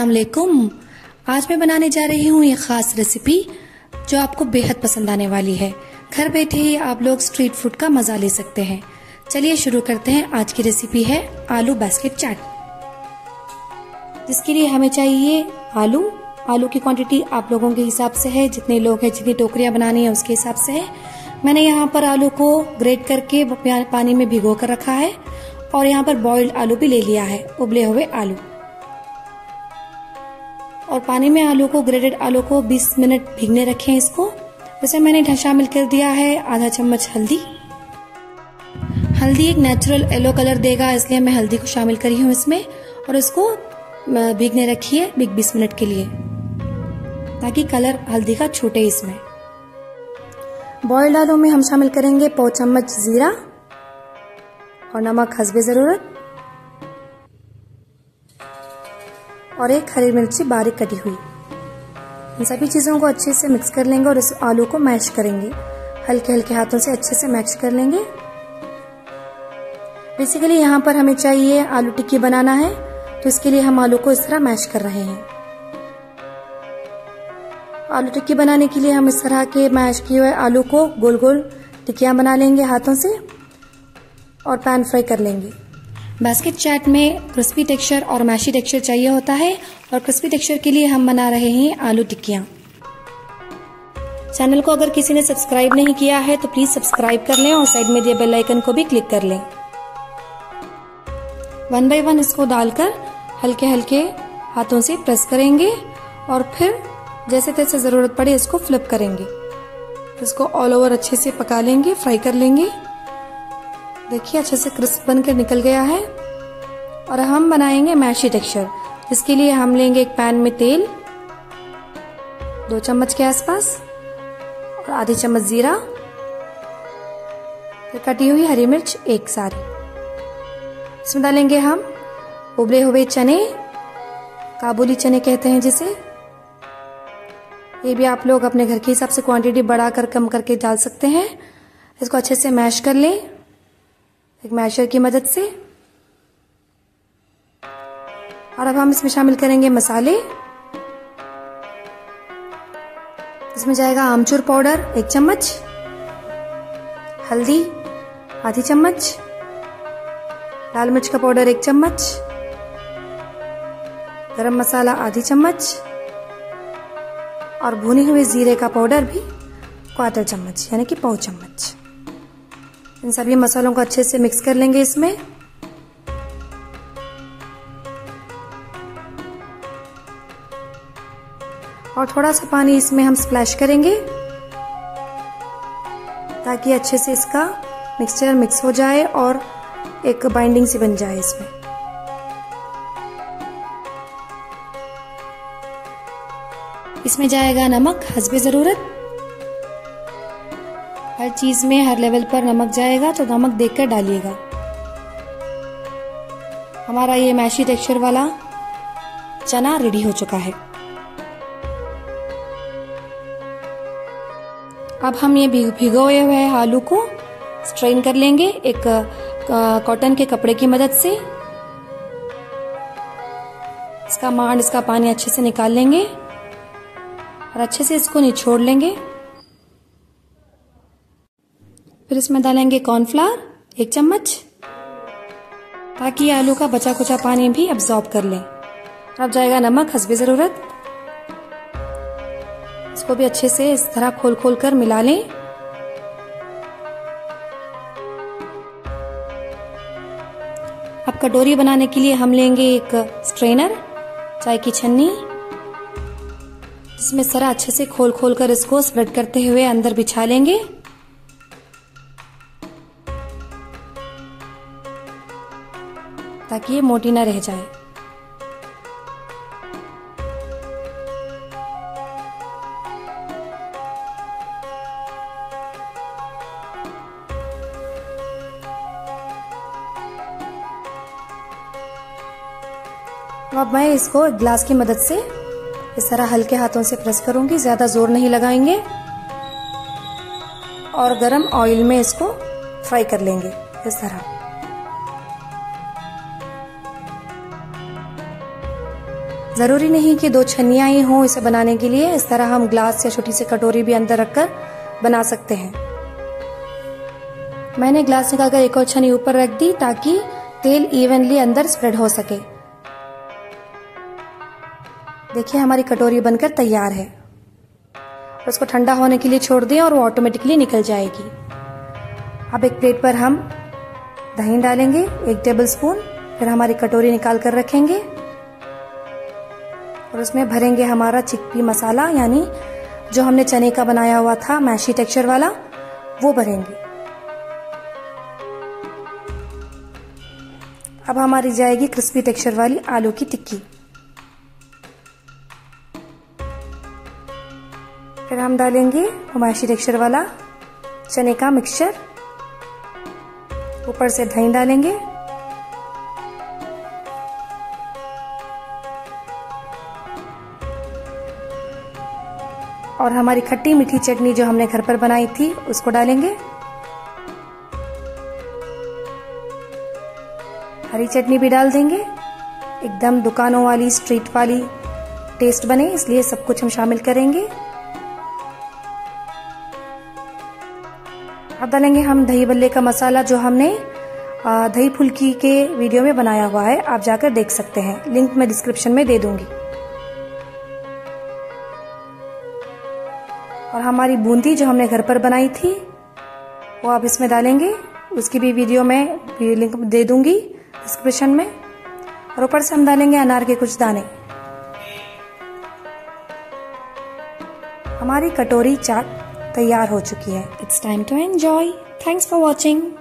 अस्सलामुअलैकुम। आज मैं बनाने जा रही हूँ ये ख़ास रेसिपी जो आपको बेहद पसंद आने वाली है। घर बैठे ही आप लोग स्ट्रीट फूड का मज़ा ले सकते हैं। चलिए शुरू करते हैं। आज की रेसिपी है आलू बास्केट चाट, जिसके लिए हमें चाहिए आलू की क्वांटिटी आप लोगों के हिसाब से है, जितने लोग हैं जितनी टोकरियाँ बनानी है उसके हिसाब से है। मैंने यहाँ पर आलू को ग्रेट करके पानी में भिगो कर रखा है और यहाँ पर बॉइल्ड आलू भी ले लिया है, उबले हुए आलू। और पानी में आलू को, ग्रेटेड आलू को 20 मिनट भीगने रखें इसको। वैसे मैंने शामिल कर दिया है आधा चम्मच हल्दी। हल्दी एक नेचुरल येलो कलर देगा, इसलिए मैं हल्दी को शामिल करी हूँ इसमें। और इसको भीगने रखिए 20 मिनट के लिए, ताकि कलर हल्दी का छूटे इसमें। बॉइल्ड आलू में हम शामिल करेंगे 1 चम्मच जीरा और नमक हस्बे जरूरत, और 1 हरी मिर्ची बारीक कटी हुई। इन सभी चीज़ों को अच्छे से मिक्स कर लेंगे और इस आलू को मैश करेंगे। हल्के हल्के हाथों से अच्छे से मैश कर लेंगे। बेसिकली यहाँ पर हमें चाहिए आलू टिक्की बनाना है, तो इसके लिए हम आलू को इस तरह मैश कर रहे हैं। आलू टिक्की बनाने के लिए हम इस तरह के मैश किए हुए आलू को गोल गोल टिक्कियाँ बना लेंगे हाथों से और पैन फ्राई कर लेंगे। बास्केट चाट में क्रिस्पी टेक्सचर और मैशी टेक्सचर चाहिए होता है, और क्रिस्पी टेक्सचर के लिए हम बना रहे हैं आलू टिक्कियाँ। चैनल को अगर किसी ने सब्सक्राइब नहीं किया है तो प्लीज सब्सक्राइब कर लें और साइड में दिए बेल आइकन को भी क्लिक कर लें। 1 बाय 1 इसको डालकर हल्के हल्के हाथों से प्रेस करेंगे और फिर जैसे तैसे जरूरत पड़े इसको फ्लिप करेंगे। इसको ऑल ओवर अच्छे से पका लेंगे, फ्राई कर लेंगे। देखिए अच्छे से क्रिस्प बनकर निकल गया है। और हम बनाएंगे मैशी टेक्सचर, जिसके लिए हम लेंगे एक पैन में तेल 2 चम्मच के आसपास और आधी चम्मच जीरा, फिर कटी हुई हरी मिर्च 1 सारी। इसमें डालेंगे हम उबले हुए चने, काबुली चने कहते हैं जिसे। ये भी आप लोग अपने घर के हिसाब से क्वांटिटी बढ़ाकर कम करके डाल सकते हैं। इसको अच्छे से मैश कर लें एक मैशर की मदद से। और अब हम इसमें शामिल करेंगे मसाले। इसमें जाएगा आमचूर पाउडर 1 चम्मच, हल्दी आधी चम्मच, लाल मिर्च का पाउडर 1 चम्मच, गरम मसाला आधी चम्मच और भुने हुए जीरे का पाउडर भी 1/4 चम्मच, यानी कि 1/4 चम्मच। इन सभी मसालों को अच्छे से मिक्स कर लेंगे इसमें। और थोड़ा सा पानी इसमें हम स्प्लैश करेंगे, ताकि अच्छे से इसका मिक्सचर मिक्स हो जाए और एक बाइंडिंग सी बन जाए इसमें। इसमें जाएगा नमक हस्बे जरूरत। हर चीज में हर लेवल पर नमक जाएगा, तो नमक देखकर डालिएगा। हमारा ये मैशी टेक्सचर वाला चना रेडी हो चुका है। अब हम ये भिगोए हुए आलू को स्ट्रेन कर लेंगे एक कॉटन के कपड़े की मदद से। इसका पानी अच्छे से निकाल लेंगे और अच्छे से इसको निचोड़ लेंगे। फिर इसमें डालेंगे कॉर्नफ्लावर 1 चम्मच, ताकि आलू का बचा कुचा पानी भी अब्सॉर्ब कर लें। अब जाएगा नमक हस्बे जरूरत। इसको भी अच्छे से इस तरह खोल खोल कर मिला लें। अब कटोरी बनाने के लिए हम लेंगे एक स्ट्रेनर, चाय की छन्नी, जिसमें सारा अच्छे से खोल खोल कर इसको स्प्रेड करते हुए अंदर बिछा लेंगे। ताकि ये मोटी ना रह जाए। अब मैं इसको एक ग्लास की मदद से इस तरह हल्के हाथों से प्रेस करूंगी, ज्यादा जोर नहीं लगाएंगे। और गरम ऑयल में इसको फ्राई कर लेंगे इस तरह। ज़रूरी नहीं कि 2 छन्नियाँ ही हों इसे बनाने के लिए, इस तरह हम ग्लास या छोटी सी कटोरी भी अंदर रखकर बना सकते हैं। मैंने ग्लास निकालकर एक और छन्नी ऊपर रख दी ताकि तेल इवनली अंदर स्प्रेड हो सके। देखिए हमारी कटोरी बनकर तैयार है। उसको ठंडा होने के लिए छोड़ दें और वो ऑटोमेटिकली निकल जाएगी। अब एक प्लेट पर हम दही डालेंगे 1 टेबलस्पून, फिर हमारी कटोरी निकाल कर रखेंगे और उसमें भरेंगे हमारा चिकपी मसाला, यानी जो हमने चने का बनाया हुआ था मैशी टेक्सचर वाला, वो भरेंगे। अब हमारी जाएगी क्रिस्पी टेक्सचर वाली आलू की टिक्की। फिर हम डालेंगे मैशी टेक्सचर वाला चने का मिक्सचर, ऊपर से दही डालेंगे और हमारी खट्टी मीठी चटनी जो हमने घर पर बनाई थी उसको डालेंगे। हरी चटनी भी डाल देंगे। एकदम दुकानों वाली स्ट्रीट वाली टेस्ट बने इसलिए सब कुछ हम शामिल करेंगे। अब डालेंगे हम दही बल्ले का मसाला जो हमने दही फुल्की के वीडियो में बनाया हुआ है, आप जाकर देख सकते हैं, लिंक मैं डिस्क्रिप्शन में दे दूंगी। और हमारी बूंदी जो हमने घर पर बनाई थी वो आप इसमें डालेंगे, उसकी भी वीडियो में लिंक दे दूंगी डिस्क्रिप्शन में। और ऊपर से हम डालेंगे अनार के कुछ दाने। हमारी कटोरी चाट तैयार हो चुकी है। It's time to enjoy. Thanks for watching.